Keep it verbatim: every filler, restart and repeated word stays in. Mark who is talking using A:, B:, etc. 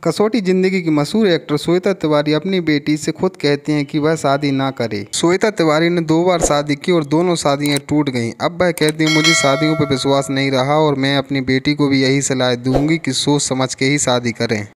A: कसौटी जिंदगी की मशहूर एक्टर श्वेता तिवारी अपनी बेटी से खुद कहती हैं कि वह शादी ना करे। श्वेता तिवारी ने दो बार शादी की और दोनों शादियां टूट गईं। अब वह कहती हैं मुझे शादियों पर विश्वास नहीं रहा और मैं अपनी बेटी को भी यही सलाह दूंगी कि सोच समझ के ही शादी करें।